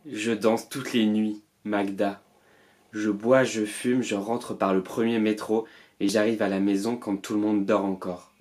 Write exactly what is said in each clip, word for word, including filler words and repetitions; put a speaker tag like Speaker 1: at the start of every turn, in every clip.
Speaker 1: Je danse toutes les nuits, Magda. Je bois, je fume, je rentre par le premier métro et j'arrive à la maison quand tout le monde dort encore.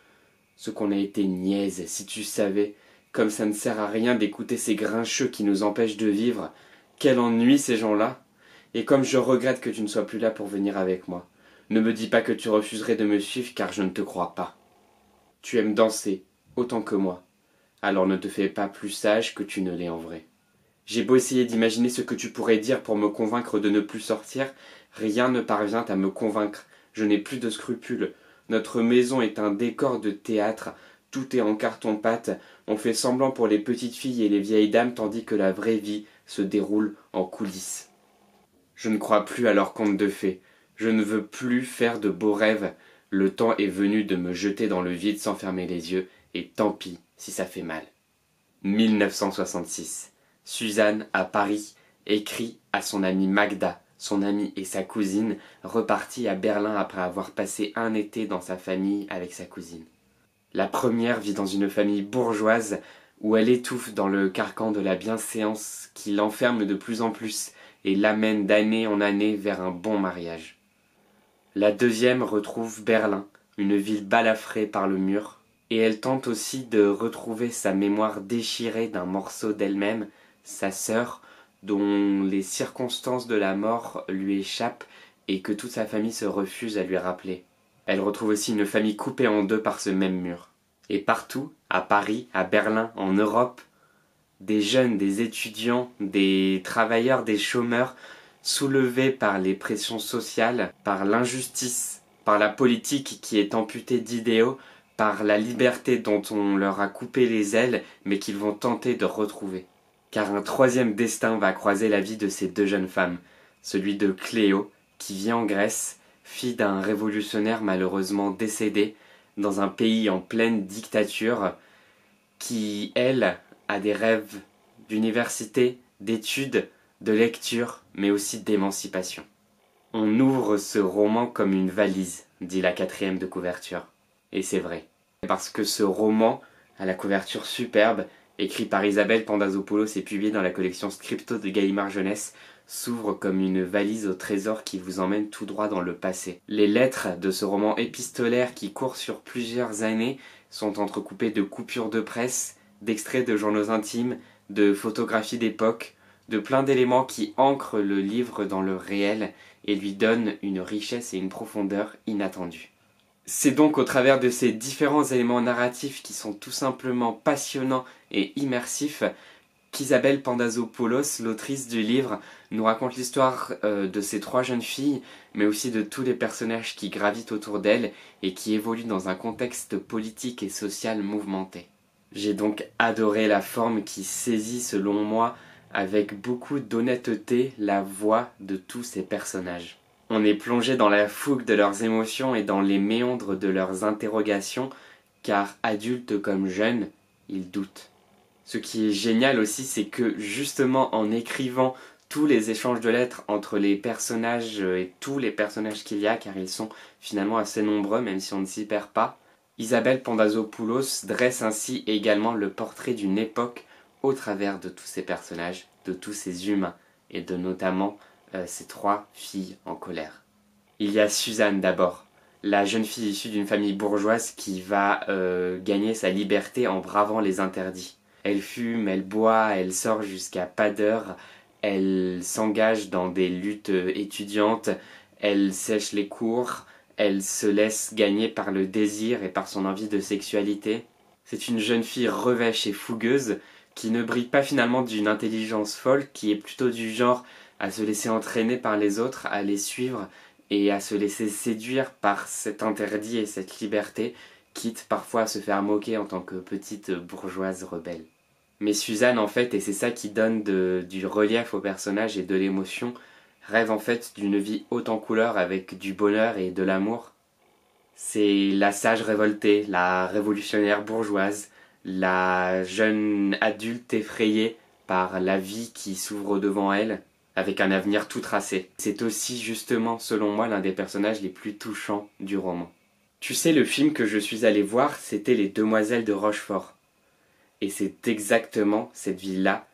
Speaker 1: Ce qu'on a été niaise, si tu savais, comme ça ne sert à rien d'écouter ces grincheux qui nous empêchent de vivre. Quel ennui ces gens-là. Et comme je regrette que tu ne sois plus là pour venir avec moi. Ne me dis pas que tu refuserais de me suivre car je ne te crois pas. Tu aimes danser, autant que moi. Alors ne te fais pas plus sage que tu ne l'es en vrai. J'ai beau essayer d'imaginer ce que tu pourrais dire pour me convaincre de ne plus sortir, rien ne parvient à me convaincre. Je n'ai plus de scrupules. Notre maison est un décor de théâtre. Tout est en carton-pâte. On fait semblant pour les petites filles et les vieilles dames tandis que la vraie vie se déroule en coulisses. Je ne crois plus à leurs contes de fées. Je ne veux plus faire de beaux rêves. Le temps est venu de me jeter dans le vide sans fermer les yeux, et tant pis si ça fait mal. mille neuf cent soixante-six. Suzanne, à Paris, écrit à son amie Magda, son amie et sa cousine, repartie à Berlin après avoir passé un été dans sa famille avec sa cousine. La première vit dans une famille bourgeoise où elle étouffe dans le carcan de la bienséance qui l'enferme de plus en plus et l'amène d'année en année vers un bon mariage. La deuxième retrouve Berlin, une ville balafrée par le mur, et elle tente aussi de retrouver sa mémoire déchirée d'un morceau d'elle-même, sa sœur, dont les circonstances de la mort lui échappent et que toute sa famille se refuse à lui rappeler. Elle retrouve aussi une famille coupée en deux par ce même mur. Et partout, à Paris, à Berlin, en Europe, des jeunes, des étudiants, des travailleurs, des chômeurs, soulevés par les pressions sociales, par l'injustice, par la politique qui est amputée d'idéaux, par la liberté dont on leur a coupé les ailes, mais qu'ils vont tenter de retrouver. Car un troisième destin va croiser la vie de ces deux jeunes femmes, celui de Cléo, qui vit en Grèce, fille d'un révolutionnaire malheureusement décédé, dans un pays en pleine dictature, qui, elle, a des rêves d'université, d'études, de lecture, mais aussi d'émancipation. On ouvre ce roman comme une valise, dit la quatrième de couverture. Et c'est vrai. Parce que ce roman, à la couverture superbe, écrit par Isabelle Pandazopoulos et publié dans la collection Scripto de Gallimard Jeunesse, s'ouvre comme une valise au trésor qui vous emmène tout droit dans le passé. Les lettres de ce roman épistolaire qui court sur plusieurs années sont entrecoupées de coupures de presse, d'extraits de journaux intimes, de photographies d'époque, de plein d'éléments qui ancrent le livre dans le réel et lui donnent une richesse et une profondeur inattendues. C'est donc au travers de ces différents éléments narratifs qui sont tout simplement passionnants et immersifs qu'Isabelle Pandazopoulos, l'autrice du livre, nous raconte l'histoire euh, de ces trois jeunes filles, mais aussi de tous les personnages qui gravitent autour d'elles et qui évoluent dans un contexte politique et social mouvementé. J'ai donc adoré la forme qui saisit, selon moi, avec beaucoup d'honnêteté, la voix de tous ces personnages. On est plongé dans la fougue de leurs émotions et dans les méandres de leurs interrogations, car adultes comme jeunes, ils doutent. Ce qui est génial aussi, c'est que justement en écrivant tous les échanges de lettres entre les personnages et tous les personnages qu'il y a, car ils sont finalement assez nombreux, même si on ne s'y perd pas, Isabelle Pandazopoulos dresse ainsi également le portrait d'une époque au travers de tous ces personnages, de tous ces humains, et de notamment euh, ces trois filles en colère. Il y a Suzanne d'abord, la jeune fille issue d'une famille bourgeoise qui va euh, gagner sa liberté en bravant les interdits. Elle fume, elle boit, elle sort jusqu'à pas d'heure, elle s'engage dans des luttes étudiantes, elle sèche les cours, elle se laisse gagner par le désir et par son envie de sexualité. C'est une jeune fille revêche et fougueuse qui ne brille pas finalement d'une intelligence folle, qui est plutôt du genre à se laisser entraîner par les autres, à les suivre et à se laisser séduire par cet interdit et cette liberté, quitte parfois à se faire moquer en tant que petite bourgeoise rebelle. Mais Suzanne, en fait, et c'est ça qui donne de, du relief au personnage et de l'émotion, rêve en fait d'une vie haute en couleurs avec du bonheur et de l'amour. C'est la sage révoltée, la révolutionnaire bourgeoise, la jeune adulte effrayée par la vie qui s'ouvre devant elle, avec un avenir tout tracé. C'est aussi justement, selon moi, l'un des personnages les plus touchants du roman. Tu sais, le film que je suis allé voir, c'était Les Demoiselles de Rochefort. Et c'est exactement cette ville-là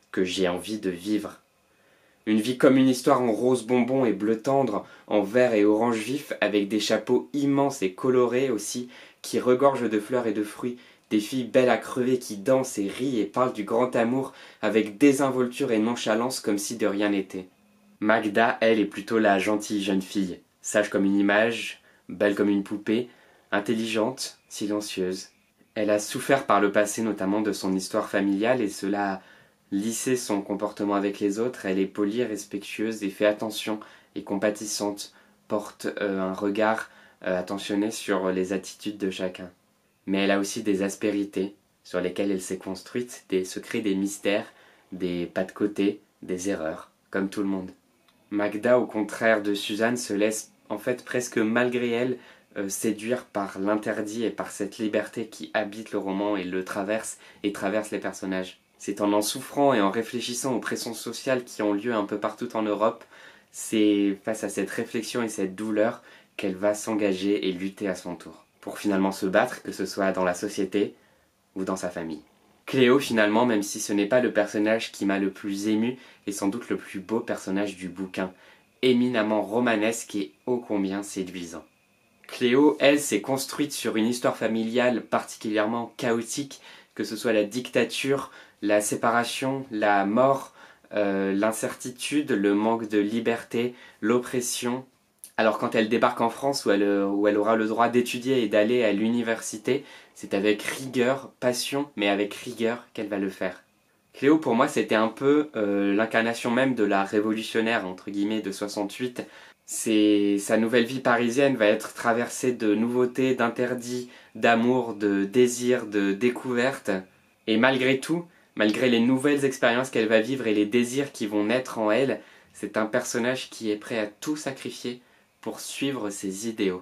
Speaker 1: que j'ai envie de vivre. Une vie comme une histoire en rose bonbon et bleu tendre, en vert et orange vif, avec des chapeaux immenses et colorés aussi, qui regorgent de fleurs et de fruits, des filles belles à crever qui dansent et rient et parlent du grand amour avec désinvolture et nonchalance comme si de rien n'était. Magda, elle, est plutôt la gentille jeune fille, sage comme une image, belle comme une poupée, intelligente, silencieuse. Elle a souffert par le passé notamment de son histoire familiale et cela a lissé son comportement avec les autres. Elle est polie, respectueuse et fait attention et compatissante, porte euh, un regard euh, attentionné sur les attitudes de chacun. Mais elle a aussi des aspérités sur lesquelles elle s'est construite, des secrets, des mystères, des pas de côté, des erreurs, comme tout le monde. Magda, au contraire de Suzanne, se laisse en fait presque malgré elle euh, séduire par l'interdit et par cette liberté qui habite le roman et le traverse et traverse les personnages. C'est en en souffrant et en réfléchissant aux pressions sociales qui ont lieu un peu partout en Europe, c'est face à cette réflexion et cette douleur qu'elle va s'engager et lutter à son tour, pour finalement se battre, que ce soit dans la société ou dans sa famille. Cléo, finalement, même si ce n'est pas le personnage qui m'a le plus ému, est sans doute le plus beau personnage du bouquin, éminemment romanesque et ô combien séduisant. Cléo, elle, s'est construite sur une histoire familiale particulièrement chaotique, que ce soit la dictature, la séparation, la mort, euh, l'incertitude, le manque de liberté, l'oppression. Alors quand elle débarque en France où elle, où elle aura le droit d'étudier et d'aller à l'université, c'est avec rigueur, passion, mais avec rigueur qu'elle va le faire. Cléo, pour moi, c'était un peu euh, l'incarnation même de la révolutionnaire, entre guillemets, de soixante-huit. C'est, sa nouvelle vie parisienne va être traversée de nouveautés, d'interdits, d'amour, de désirs, de découvertes. Et malgré tout, malgré les nouvelles expériences qu'elle va vivre et les désirs qui vont naître en elle, c'est un personnage qui est prêt à tout sacrifier pour suivre ses idéaux.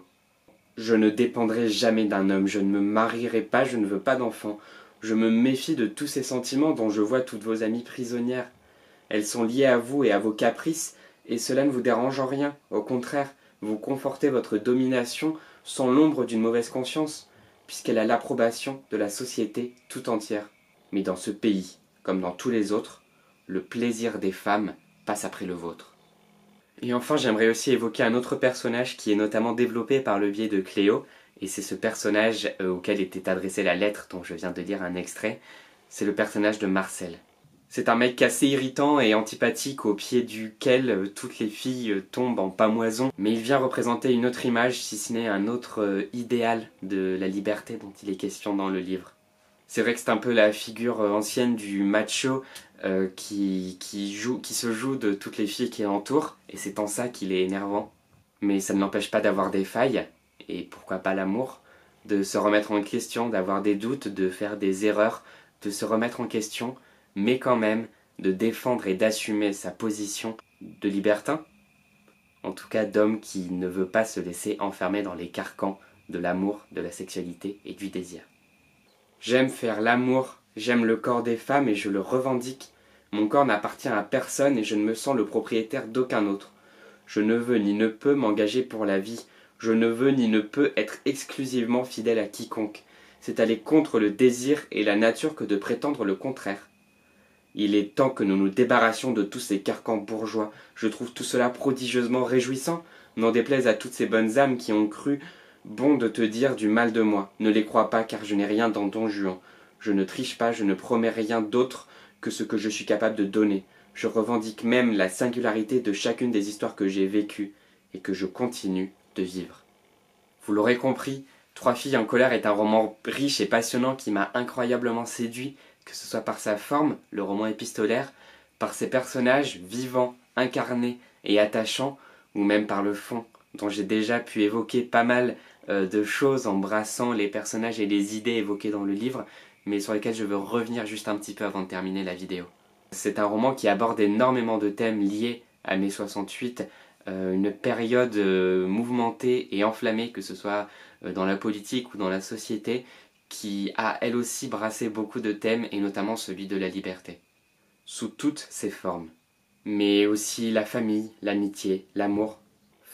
Speaker 1: Je ne dépendrai jamais d'un homme, je ne me marierai pas, je ne veux pas d'enfant. Je me méfie de tous ces sentiments dont je vois toutes vos amies prisonnières. Elles sont liées à vous et à vos caprices, et cela ne vous dérange en rien. Au contraire, vous confortez votre domination sans l'ombre d'une mauvaise conscience, puisqu'elle a l'approbation de la société tout entière. Mais dans ce pays, comme dans tous les autres, le plaisir des femmes passe après le vôtre. Et enfin, j'aimerais aussi évoquer un autre personnage qui est notamment développé par le biais de Cléo, et c'est ce personnage euh, auquel était adressée la lettre dont je viens de lire un extrait, c'est le personnage de Marcel. C'est un mec assez irritant et antipathique au pied duquel euh, toutes les filles euh, tombent en pamoison, mais il vient représenter une autre image, si ce n'est un autre euh, idéal de la liberté dont il est question dans le livre. C'est vrai que c'est un peu la figure euh, ancienne du macho euh, qui, qui, joue, qui se joue de toutes les filles qui l'entourent, et c'est en ça qu'il est énervant. Mais ça ne l'empêche pas d'avoir des failles, et pourquoi pas l'amour, de se remettre en question, d'avoir des doutes, de faire des erreurs, de se remettre en question, mais quand même de défendre et d'assumer sa position de libertin, en tout cas d'homme qui ne veut pas se laisser enfermer dans les carcans de l'amour, de la sexualité et du désir. J'aime faire l'amour, j'aime le corps des femmes et je le revendique. Mon corps n'appartient à personne et je ne me sens le propriétaire d'aucun autre. Je ne veux ni ne peux m'engager pour la vie. Je ne veux ni ne peux être exclusivement fidèle à quiconque. C'est aller contre le désir et la nature que de prétendre le contraire. Il est temps que nous nous débarrassions de tous ces carcans bourgeois. Je trouve tout cela prodigieusement réjouissant, n'en déplaise à toutes ces bonnes âmes qui ont cru bon de te dire du mal de moi. Ne les crois pas, car je n'ai rien dans Don Juan. Je ne triche pas, je ne promets rien d'autre que ce que je suis capable de donner. Je revendique même la singularité de chacune des histoires que j'ai vécues et que je continue de vivre. Vous l'aurez compris, Trois filles en colère est un roman riche et passionnant qui m'a incroyablement séduit, que ce soit par sa forme, le roman épistolaire, par ses personnages vivants, incarnés et attachants, ou même par le fond, dont j'ai déjà pu évoquer pas mal euh, de choses embrassant les personnages et les idées évoquées dans le livre, mais sur lesquelles je veux revenir juste un petit peu avant de terminer la vidéo. C'est un roman qui aborde énormément de thèmes liés à mai soixante-huit, euh, une période euh, mouvementée et enflammée, que ce soit euh, dans la politique ou dans la société, qui a elle aussi brassé beaucoup de thèmes, et notamment celui de la liberté, sous toutes ses formes. Mais aussi la famille, l'amitié, l'amour,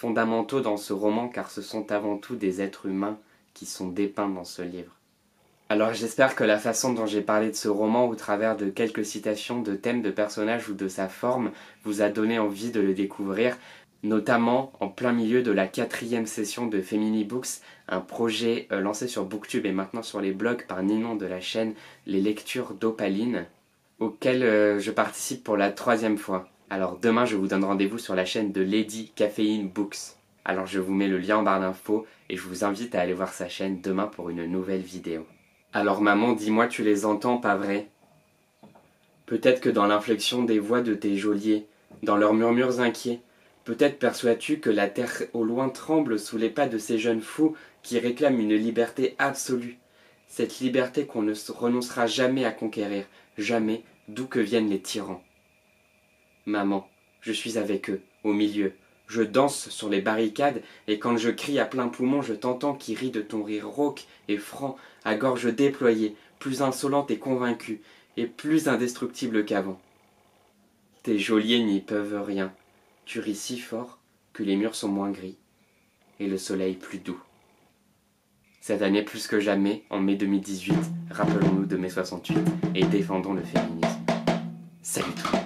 Speaker 1: fondamentaux dans ce roman car ce sont avant tout des êtres humains qui sont dépeints dans ce livre. Alors j'espère que la façon dont j'ai parlé de ce roman au travers de quelques citations de thèmes de personnages ou de sa forme vous a donné envie de le découvrir, notamment en plein milieu de la quatrième session de Femini Books, un projet euh, lancé sur Booktube et maintenant sur les blogs par Ninon de la chaîne Les Lectures d'Opaline, auquel euh, je participe pour la troisième fois. Alors demain je vous donne rendez-vous sur la chaîne de Lady Caffeine Books. Alors je vous mets le lien en barre d'infos et je vous invite à aller voir sa chaîne demain pour une nouvelle vidéo. Alors maman, dis-moi, tu les entends, pas vrai? Peut-être que dans l'inflexion des voix de tes geôliers, dans leurs murmures inquiets, peut-être perçois-tu que la terre au loin tremble sous les pas de ces jeunes fous qui réclament une liberté absolue. Cette liberté qu'on ne renoncera jamais à conquérir, jamais, d'où que viennent les tyrans. Maman, je suis avec eux, au milieu. Je danse sur les barricades, et quand je crie à plein poumon, je t'entends qui rit de ton rire rauque et franc, à gorge déployée, plus insolente et convaincue, et plus indestructible qu'avant. Tes geôliers n'y peuvent rien. Tu ris si fort que les murs sont moins gris, et le soleil plus doux. Cette année plus que jamais, en mai deux mille dix-huit, rappelons-nous de mai soixante-huit, et défendons le féminisme. Salut tout le monde.